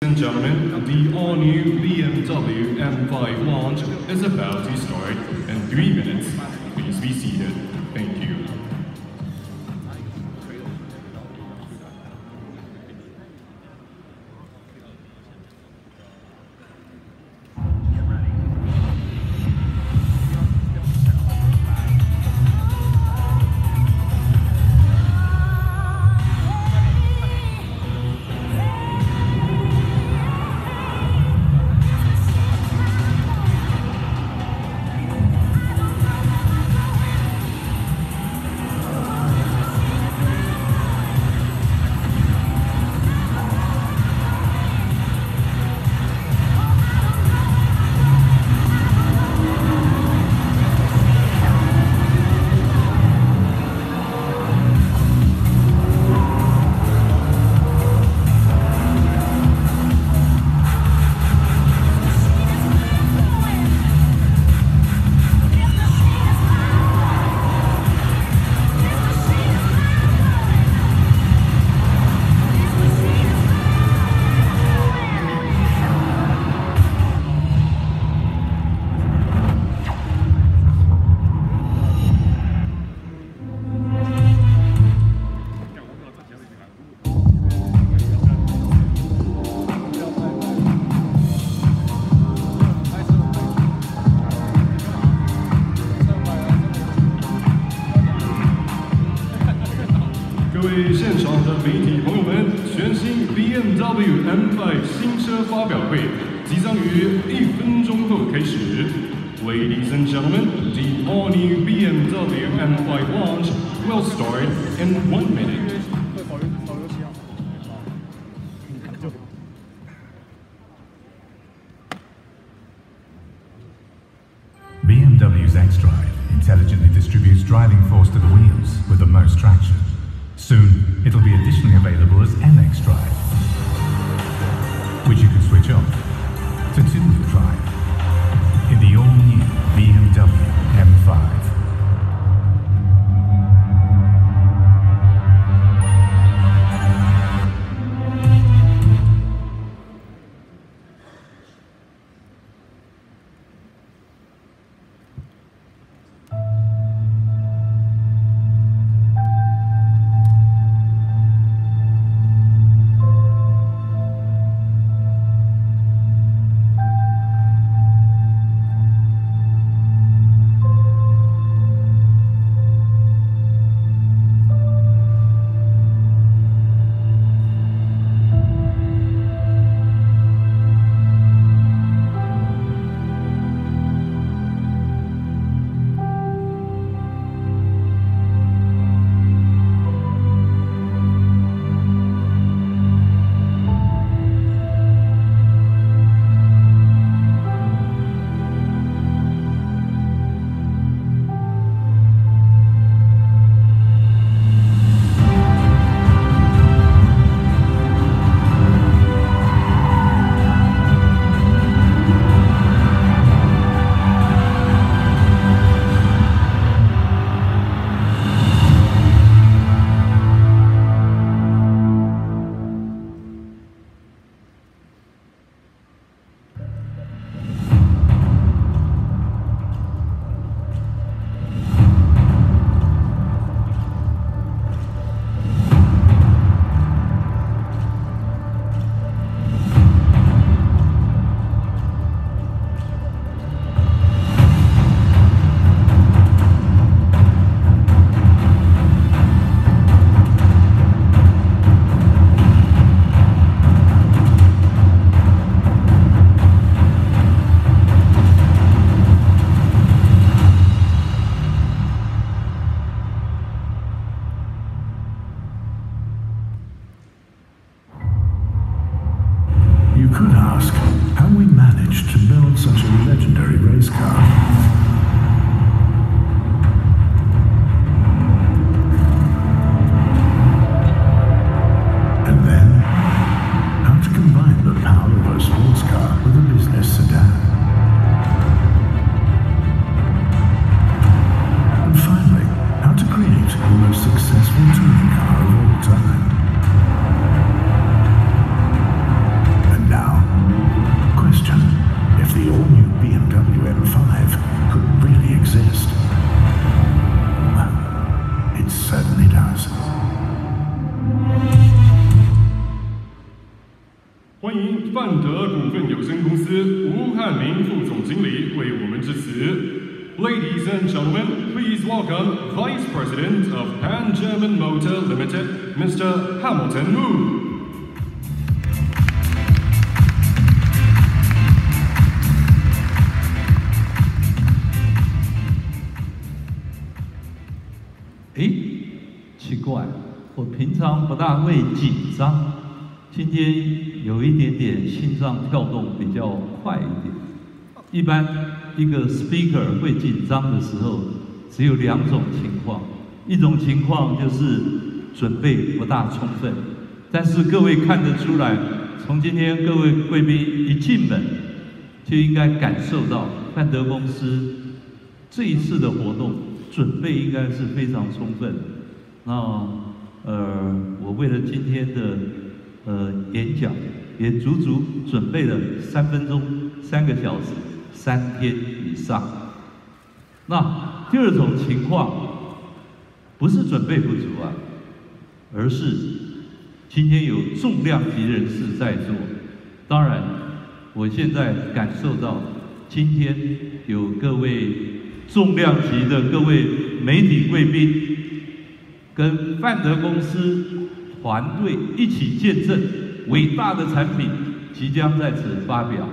and gentlemen, the all-new BMW M5 launch is about to start in 3 minutes. Please be seated. Thank you.各位现场的媒体朋友们，全新 BMW M5 新车发表会即将于1分钟后开始。Ladies and gentlemen, the all-new BMW M5 launch will start in 1 minute. BMW's xDrive intelligently distributes driving force to the wheels with the most traction. Soon, it'll be additionally available as MX Drive, which you can switch off to two-wheel drive in the all-new BMW M5. 宁副总经理为我们致辞。Ladies and gentlemen, please welcome Vice President of Pan German Motor Limited, Mr. Hamilton Wu. 奇怪，我平常不大会紧张，今天有一点点心脏跳动比较快一点。一般一个 speaker 会紧张的时候，只有2种情况，一种情况就是准备不大充分，但是各位看得出来，从今天各位贵宾一进门，就应该感受到范德公司这一次的活动准备应该是非常充分。那我为了今天的演讲，也足足准备了3分钟、3个小时、3天以上。那第2种情况，不是准备不足啊，而是今天有重量级人士在座。当然，我现在感受到今天有各位重量级的各位媒体贵宾。 跟范德公司团队一起见证伟大的产品即将在此发表。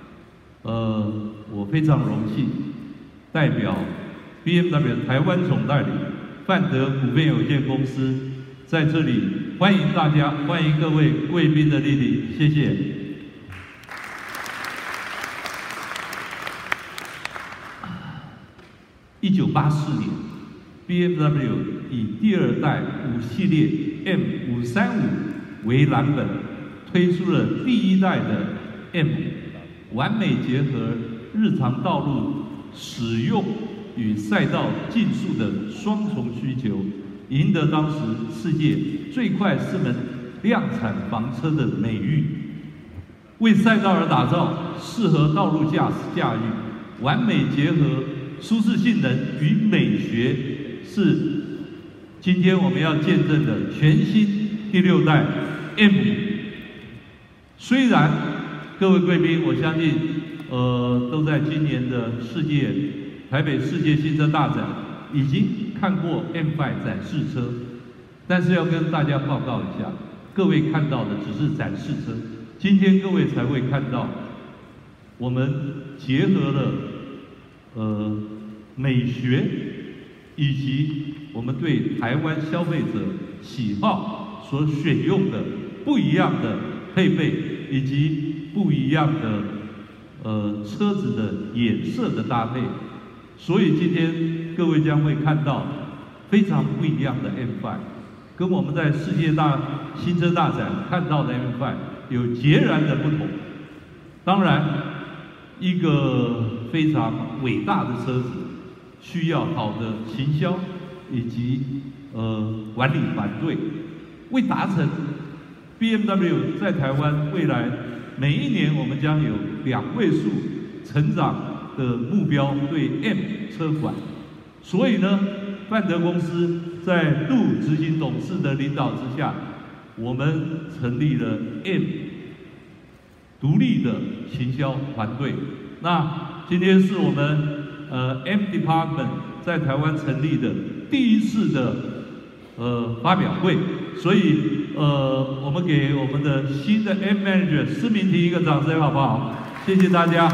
我非常荣幸代表 BMW 台湾总代理范德股份有限公司在这里欢迎大家，欢迎各位贵宾的莅临，谢谢。1984年。 BMW 以第2代5系列 M535为蓝本，推出了第1代的 M， 完美结合日常道路使用与赛道竞速的双重需求，赢得当时世界最快4门量产房车的美誉。为赛道而打造，适合道路驾驭，完美结合舒适性能与美学。 是今天我们要见证的全新第6代 M5。虽然各位贵宾，我相信都在今年的台北世界新车大展已经看过 M5 展示车，但是要跟大家报告一下，各位看到的只是展示车，今天各位才会看到我们结合了美学。 以及我们对台湾消费者喜好所选用的不一样的配备，以及不一样的车子的颜色的搭配，所以今天各位将会看到非常不一样的 M5， 跟我们在世界新车大展看到的 M5 有截然的不同。当然，一个非常伟大的车子。 需要好的行销以及管理团队，为达成 BMW 在台湾未来每一年我们将有2位数成长的目标，对 M 车款。所以呢，范德公司在陆执行董事的领导之下，我们成立了 M 独立的行销团队。那今天是我们。 M Department 在台湾成立的第1次的发表会，所以我们给我们的新的 M Manager 施明婷一个掌声，好不好？谢谢大家。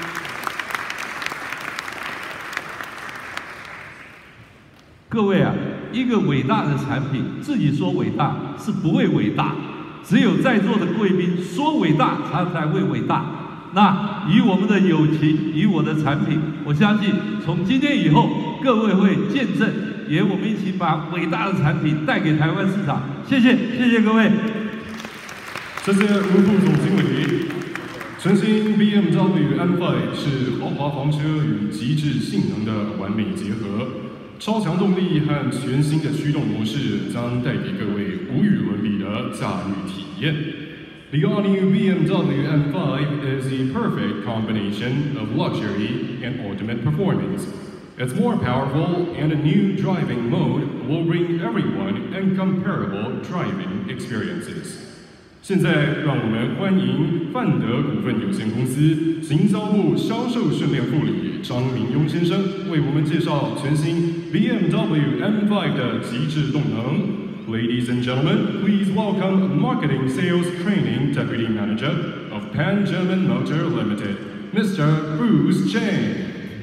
各位啊，一个伟大的产品，自己说伟大是不会伟大，只有在座的贵宾说伟大，它才会伟大。 那以我们的友情，以我的产品，我相信从今天以后，各位会见证，也我们一起把伟大的产品带给台湾市场。谢谢，谢谢各位。 谢谢吴副总经理。全新 BMW M5 是豪华房车与极致性能的完美结合，超强动力和全新的驱动模式将带给各位无与伦比的驾驭体验。 The all-new BMW M5 is the perfect combination of luxury and ultimate performance. It's more powerful, and a new driving mode will bring everyone incomparable driving experiences. 现在让我们欢迎范德股份有限公司行销部销售训练副理张明庸先生为我们介绍全新 BMW M5 的极致动能。Ladies and gentlemen, please welcome Marketing Sales Training Deputy Manager of Pan German Motor Limited, Mr. Bruce Chang.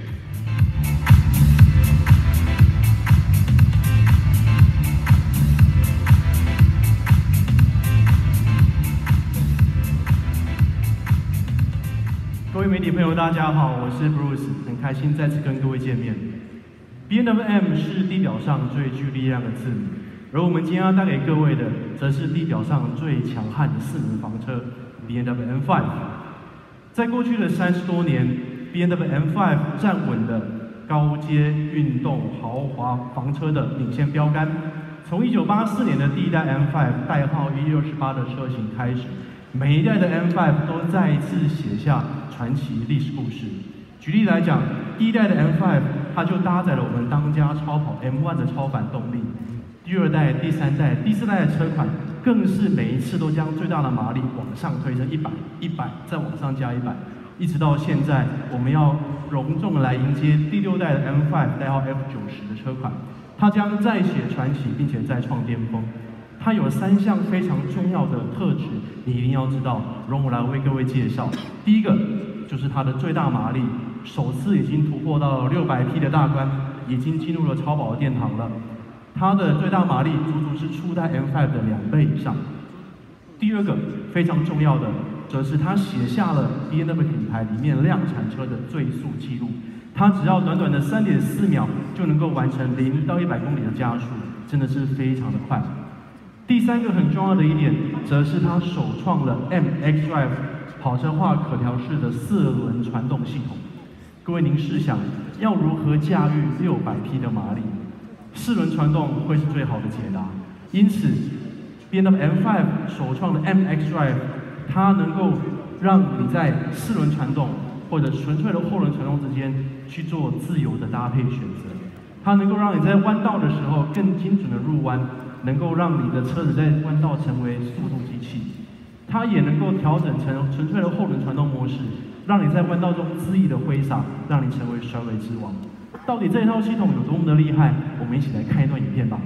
各位媒体朋友，大家好，我是 Bruce， 很开心再次跟各位见面。BMW M 是地表上最具力量的字母，而我们今天要带给各位的，则是地表上最强悍的4轮房车 BMW M5。在过去的30多年 ，BMW M5 站稳了高阶运动豪华房车的领先标杆。从1984年的第一代 M5 代号168的车型开始，每一代的 M5 都再一次写下传奇历史故事。举例来讲，第一代的 M5 它就搭载了我们当家超跑 M1 的超反动力。第2代、第3代、第4代的车款，更是每一次都将最大的马力往上推成100，再往上加100，一直到现在，我们要隆重来迎接第6代的 M5 代号 F90 的车款，它将再写传奇，并且再创巅峰。它有3项非常重要的特质，你一定要知道，容我来为各位介绍。第一个就是它的最大马力，首次已经突破到600匹的大关，已经进入了超跑的殿堂了。它的最大马力足足是初代 M5 的2倍以上。第二个非常重要的，则是它写下了 BMW 品牌里面量产车的最速纪录。它只要短短的3.4秒就能够完成0到100公里的加速，真的是非常的快。第3个很重要的一点，则是它首创了 MXDrive 跑车化可调式的4轮传动系统。各位您试想，要如何驾驭600匹的马力？4轮传动会是最好的解答。因此 ，BMW M5 首创的 MXDrive， 它能够让你在4轮传动或者纯粹的后轮传动之间去做自由的搭配选择。它能够让你在弯道的时候更精准的入弯。能够让你的车子在弯道成为速度机器，它也能够调整成纯粹的后轮传动模式，让你在弯道中恣意的挥洒，让你成为甩尾之王。到底这一套系统有多么的厉害？我们一起来看一段影片吧。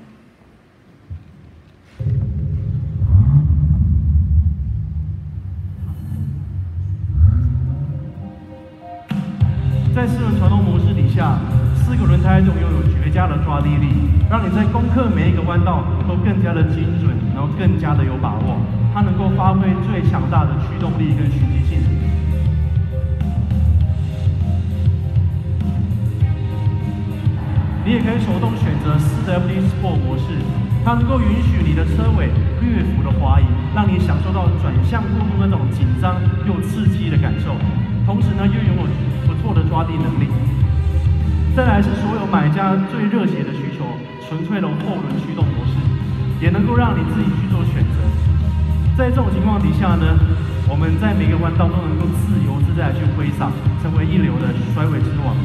在4轮传动模式底下，4个轮胎都拥有绝佳的抓地力，让你在攻克每一个弯道都更加的精准，然后更加的有把握。它能够发挥最强大的驱动力跟循迹性。你也可以手动选择4WD Sport 模式，它能够允许你的车尾略幅的滑移，让你享受到转向过度那种紧张又刺激的感受。同时呢，又拥有不错的抓地能力。再来是所有买家最热血的需求，纯粹的后轮驱动模式，也能够让你自己去做选择。在这种情况底下呢，我们在每个弯道都能够自由自在的去挥洒，成为一流的甩尾之王。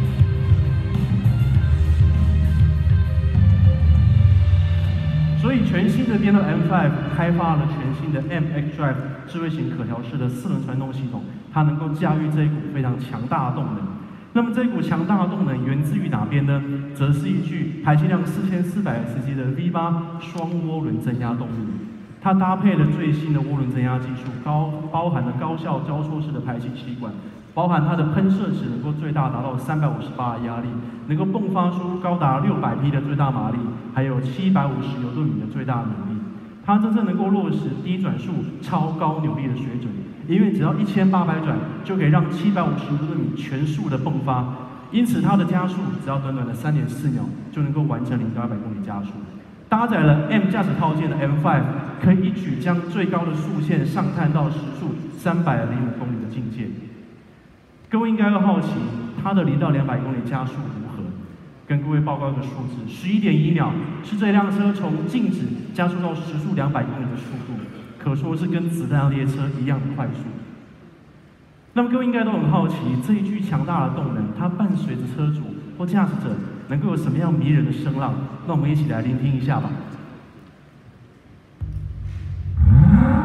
所以全新的BMW M5 开发了全新的 MXDrive 智慧型可调式的4轮传动系统，它能够驾驭这一股非常强大的动能。那么这一股强大的动能源自于哪边呢？则是一具排气量4400cc的 V8 双涡轮增压动力。它搭配了最新的涡轮增压技术，包含了高效交错式的排气气管，包含它的喷射值能够最大达到350巴的压力，能够迸发出高达600匹的最大马力，还有750牛顿米的最大扭力。它真正能够落实低转速、超高扭力的水准，因为只要1800转就可以让750牛顿米全速的迸发，因此它的加速只要短短的3.4秒就能够完成0到100公里加速。搭载了 M 驾驶套件的 M5， 可以一举将最高的速限上探到时速305公里的境界。各位应该会好奇，它的0到200公里加速如何？跟各位报告一个数字，11.1秒是这辆车从静止加速到时速200公里的速度，可说是跟子弹列车一样的快速。那么各位应该都很好奇，这一具强大的动能，它伴随着车主或驾驶者能够有什么样迷人的声浪？那我们一起来聆听一下吧。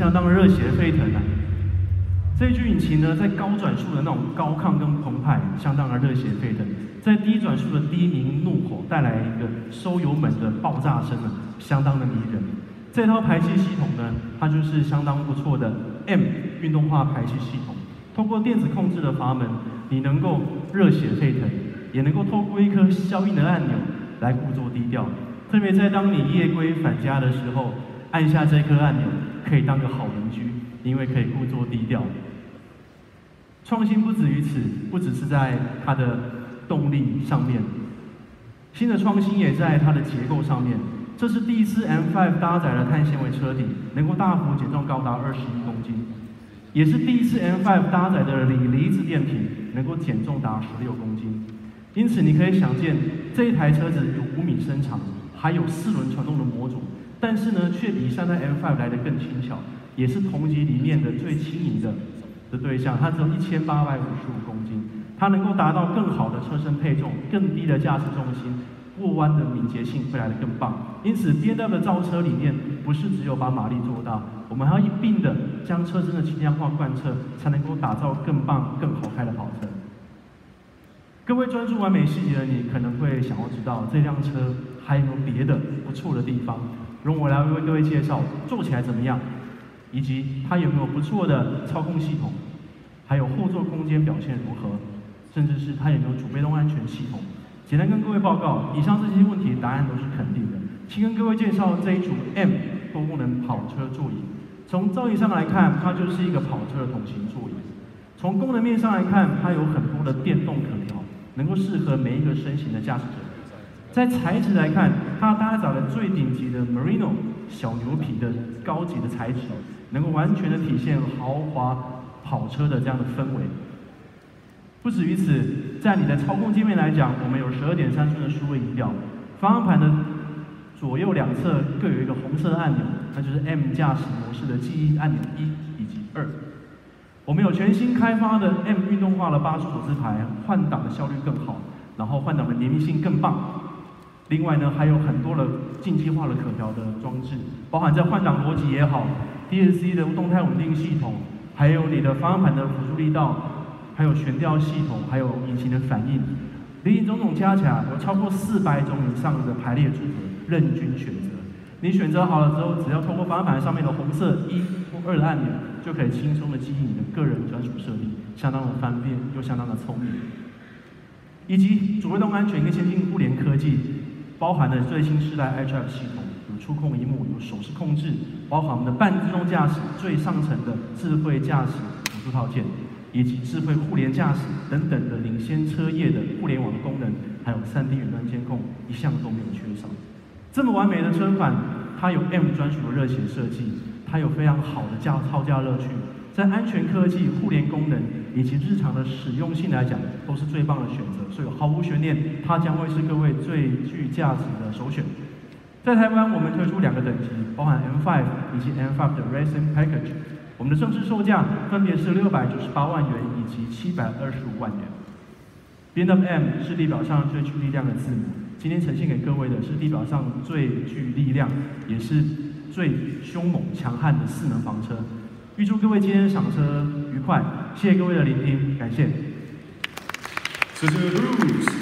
相当热血沸腾啊！这一具引擎呢，在高转速的那种高亢跟澎湃，相当的热血沸腾；在低转速的低鸣怒吼，带来一个收油门的爆炸声呢，相当的迷人。这套排气系统呢，它就是相当不错的 M 运动化排气系统。通过电子控制的阀门，你能够热血沸腾，也能够透过一颗消音的按钮来故作低调。特别在当你夜归返家的时候，按下这颗按钮，可以当个好邻居，因为可以故作低调。创新不止于此，不只是在它的动力上面，新的创新也在它的结构上面。这是第一次 M5 搭载了碳纤维车底，能够大幅减重高达21公斤，也是第一次 M5 搭载的锂离子电瓶，能够减重达16公斤。因此，你可以想见，这一台车子有5米身长，还有4轮传动的模组，但是呢，却比上代 M5 来得更轻巧，也是同级里面的最轻盈的对象，它只有1855公斤，它能够达到更好的车身配重、更低的驾驶重心。过弯的敏捷性会来得更棒，因此 BMW 的造车理念不是只有把马力做大，我们还要一并的将车身的轻量化贯彻，才能够打造更棒、更好开的跑车。各位专注完美细节的你，可能会想要知道这辆车还有没有别的不错的地方，容我来为各位介绍坐起来怎么样，以及它有没有不错的操控系统，还有后座空间表现如何，甚至是它有没有主被动安全系统。简单跟各位报告，以上这些问题答案都是肯定的。请跟各位介绍这一组 M 多功能跑车座椅。从造型上来看，它就是一个跑车的桶型座椅。从功能面上来看，它有很多的电动可调，能够适合每一个身形的驾驶者。在材质来看，它搭载了最顶级的 Merino 小牛皮的高级的材质，能够完全的体现豪华跑车的这样的氛围。不止于此，在你的操控界面来讲，我们有12.3寸的数位仪表，方向盘的左右两侧各有一个红色的按钮，那就是 M 驾驶模式的记忆按钮1以及2。我们有全新开发的 M 运动化的8速手自排，换挡的效率更好，然后换挡的黏密性更棒。另外呢，还有很多的竞技化的可调的装置，包含在换挡逻辑也好 ，DSC 的动态稳定系统，还有你的方向盘的辅助力道。还有悬吊系统，还有引擎的反应，林林总总加起来有超过400种以上的排列组合，任君选择。你选择好了之后，只要通过方向盘上面的红色1或2的按钮，就可以轻松的记忆你的个人专属设定，相当的方便又相当的聪明。以及主被动安全跟先进互联科技，包含了最新世代 iDrive 系统，有触控萤幕，有手势控制，包含我们的半自动驾驶最上层的智慧驾驶辅助套件。以及智慧互联驾驶等等的领先车业的互联网功能，还有3D 远端监控，一项都没有缺少。这么完美的车款，它有 M 专属的热血设计，它有非常好的操驾乐趣，在安全科技、互联功能以及日常的使用性来讲，都是最棒的选择。所以毫无悬念，它将会是各位最具价值的首选。在台湾，我们推出2个等级，包含 M5 以及 M5 的 Racing Package。我们的正式售价分别是698万元以及725万元。BMW M 是地表上最具力量的字母，今天呈现给各位的是地表上最具力量，也是最凶猛强悍的4能房车。预祝各位今天赏车愉快，谢谢各位的聆听，感谢。 谢谢 Bruce。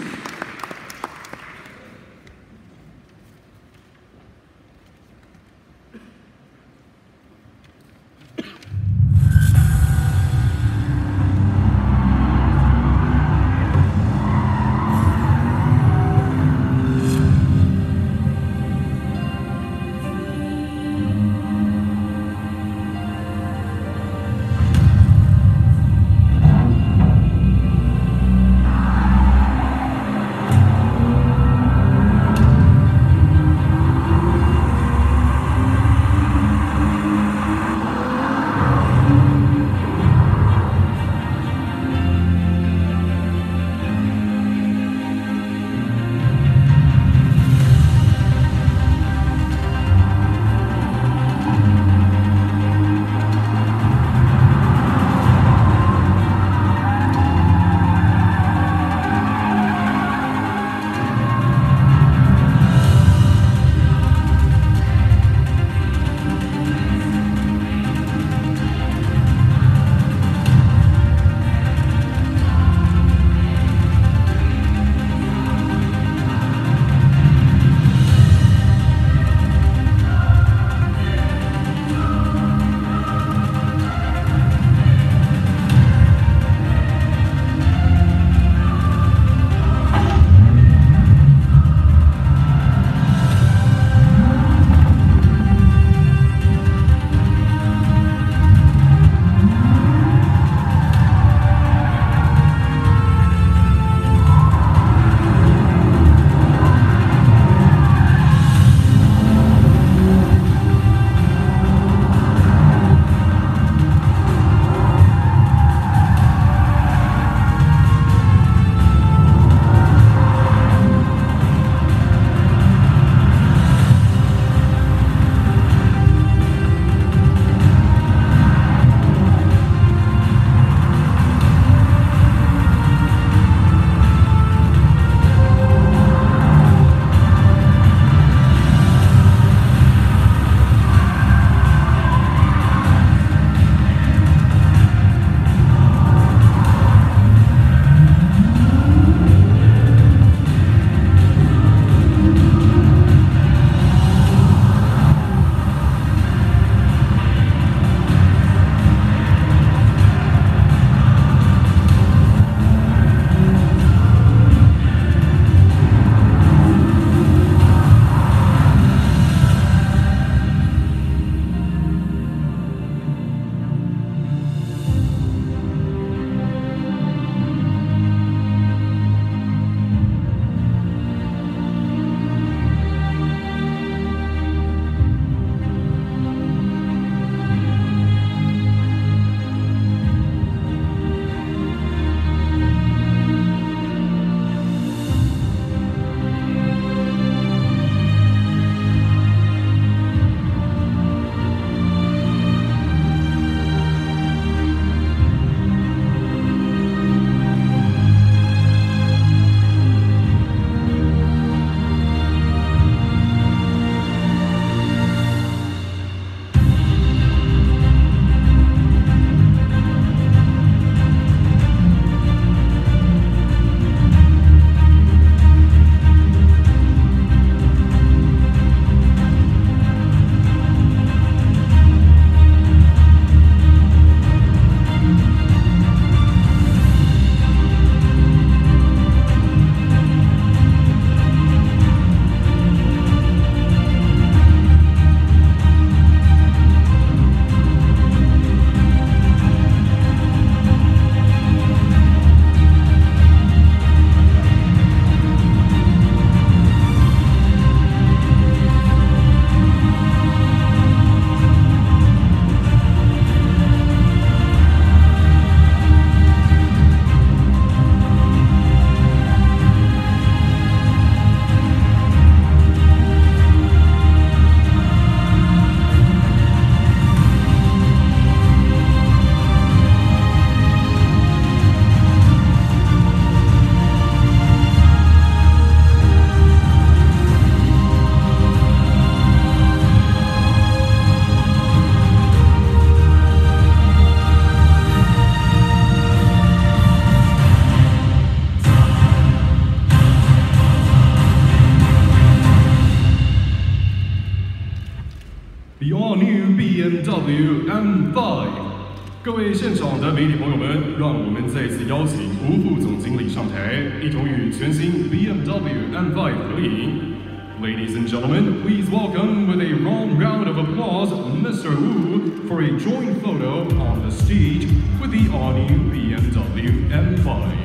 BMW M5。各位现场的媒体朋友们，让我们再次邀请吴副总经理上台，一同与全新 BMW M5 合影。Ladies and gentlemen, please welcome with a long round of applause, Mr. Wu, for a joint photo on the stage with the all-new BMW M5.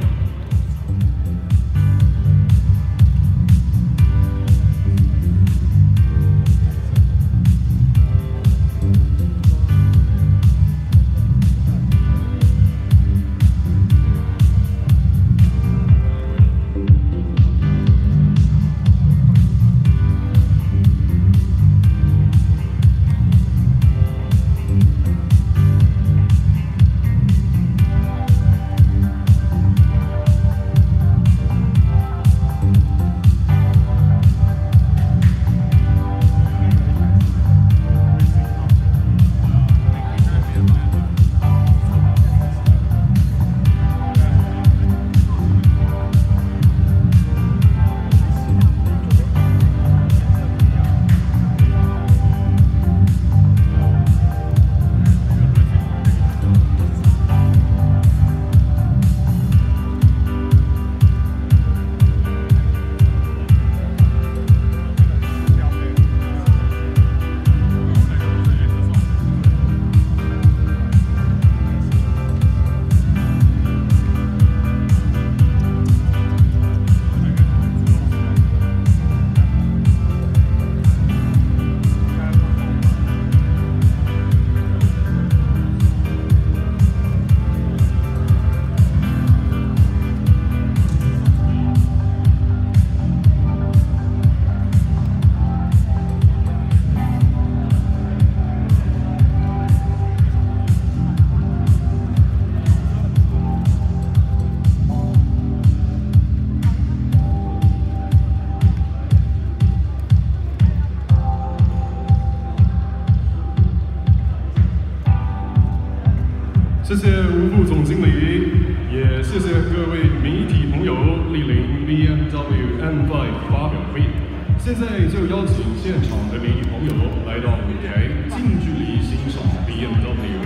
谢谢吴副总经理，也谢谢各位媒体朋友莅临 BMW M5 发表会。现在就邀请现场的媒体朋友来到舞台，近距离欣赏 BMW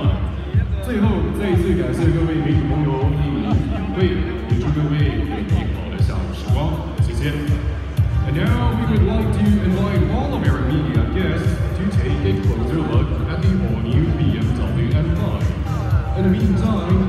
M5。最后，再一次感谢各位媒体朋友莅临与会，也祝各位有美好的下午时光。谢谢。And now we would like to invite all of our media guests to take a closer look at the all-new BMW M5. In the meantime,